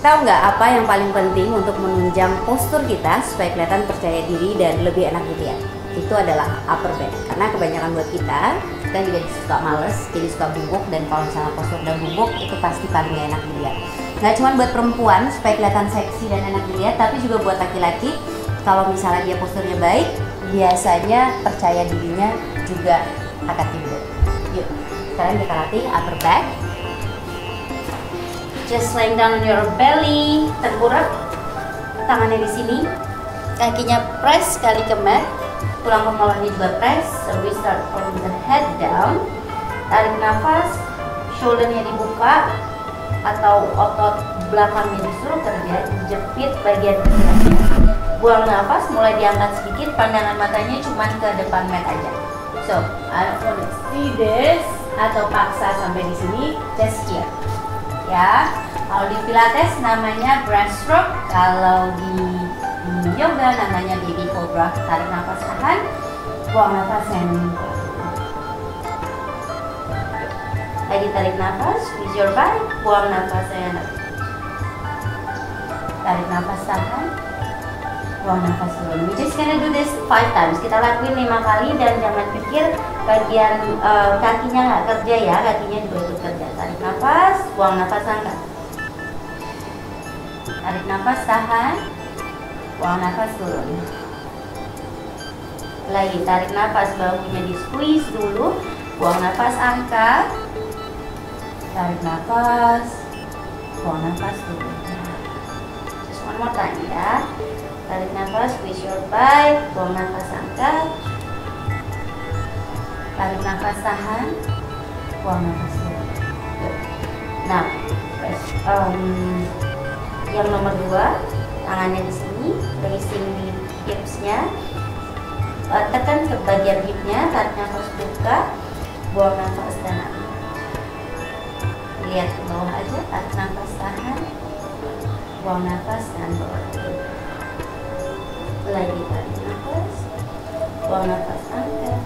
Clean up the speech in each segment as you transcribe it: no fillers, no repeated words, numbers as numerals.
Tahu nggak apa yang paling penting untuk menunjang postur kita supaya kelihatan percaya diri dan lebih enak dilihat? Itu adalah upper back. Karena kebanyakan buat kita juga suka males, jadi suka bungkuk, dan kalau misalnya postur udah bungkuk itu pasti paling gak enak dilihat. Nggak cuma buat perempuan supaya kelihatan seksi dan enak dilihat, tapi juga buat laki-laki. Kalau misalnya dia posturnya baik, biasanya percaya dirinya juga akan timbul. Yuk, sekarang kita latih upper back. Just laying down on your belly, tengkurap, tangannya di sini, kakinya press sekali ke mat, tulang kepalanya juga press. So we start from the head down. Tarik nafas, shouldernya dibuka atau otot belakangnya disuruh kerja, jepit bagian pinggangnya. Buang nafas, mulai diangkat sedikit, pandangan matanya cuma ke depan mat aja. So I don't want to see this, atau paksa sampai di sini, just here. Ya, kalau di Pilates namanya breaststroke, kalau di yoga namanya baby cobra. Tarik nafas, tahan, buang nafas, and lagi tarik nafas, with your back, buang nafas, and tarik nafas, tahan, buang nafas, turun. We just gonna do this 5 times. Kita lakuin 5 kali, dan jangan pikir bagian kakinya nggak kerja ya, kakinya juga ikut kerja. Tarik nafas, buang nafas, angkat. Tarik nafas, tahan, buang nafas, turun. Lagi tarik nafas, bahunya di squeeze dulu, buang nafas, angkat. Tarik nafas, buang nafas, turun. Just one more time ya. Tarik nafas, squeeze your back, buang nafas, angkat. Tarik nafas, tahan, buang nafas, turun. Nah, yang nomor 2, tangannya di sini, placing di hipsnya, tekan ke bagian hipnya, tarik nafas, buka, buang nafas, dan angkat. Lihat ke bawah aja, tarik nafas, tahan, buang nafas, dan bawah. Lagi tarik nafas, buang nafas, angkat.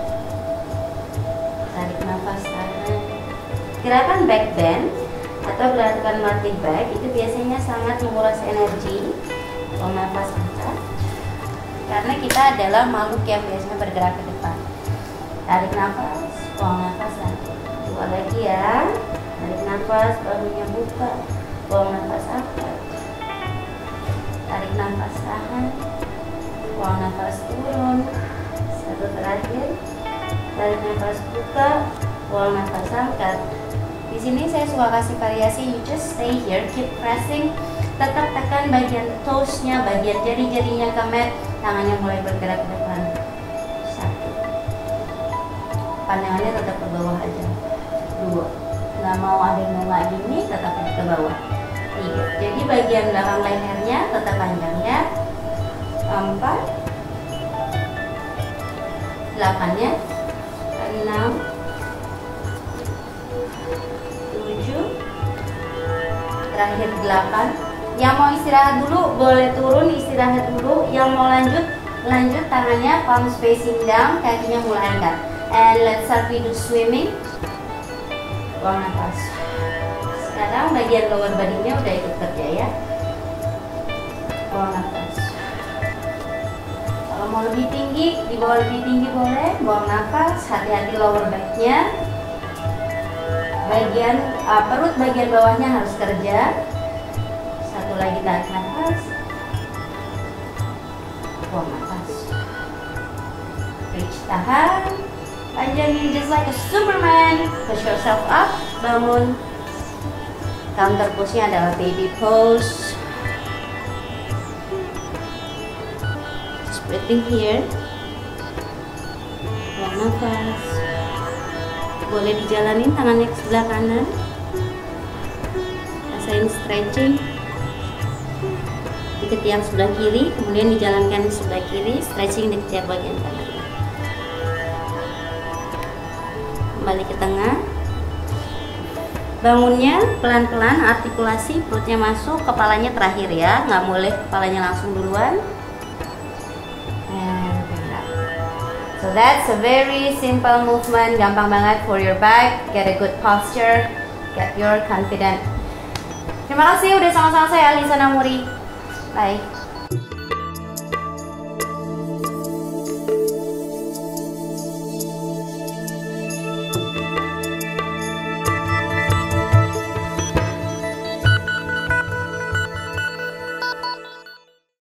Tarik nafas, tahan. Gerakan back bend atau gerakan melatih back itu biasanya sangat menguras energi. Buang nafas, angkat. Karena kita adalah makhluk yang biasanya bergerak ke depan. Tarik nafas, buang nafas, angkat. 2 lagi ya. Tarik nafas, bahunya buka, buang nafas, angkat. Tarik nafas, tahan, buang nafas, turun. 1 terakhir. Tarik nafas, buka, buang nafas, angkat. Di sini saya suka kasih variasi. You just stay here, keep pressing. Tetap tekan bagian toes-nya, bagian jari-jarinya ke mat. Tangannya mulai bergerak ke depan. 1. Pandangannya tetap ke bawah aja. 2. Nggak mau ada yang nggak gini, tetap ke bawah. 3. Jadi bagian belakang lehernya tetap panjang ya. 4. 8-nya. 6. 7. Terakhir 8. Yang mau istirahat dulu boleh turun, istirahat dulu. Yang mau lanjut tangannya palms facing down, kakinya mulai angkat. And let's start with swimming. Buang nafas. Sekarang bagian lower body-nya udah ikut kerja ya. Buang nafas. Kalau mau lebih tinggi, di bawah lebih tinggi boleh. Buang nafas, hati-hati lower back-nya. Bagian perut bagian bawahnya harus kerja. 1 lagi, tarik nafas, buang nafas, reach, tahan, panjangin just like a Superman, push yourself up, bangun. Counter pose-nya adalah baby pose. Just breathing here, buang nafas. Boleh dijalanin tangannya ke sebelah kanan, rasain stretching di ketiak sebelah kiri, kemudian dijalankan di sebelah kiri, stretching di ketiak bagian kanan. Kembali ke tengah, bangunnya pelan-pelan, artikulasi, perutnya masuk, kepalanya terakhir ya, nggak boleh kepalanya langsung duluan. So that's a very simple movement, gampang banget for your back. Get a good posture, get your confident Terima kasih udah sama-sama saya Lisa Namuri. Bye.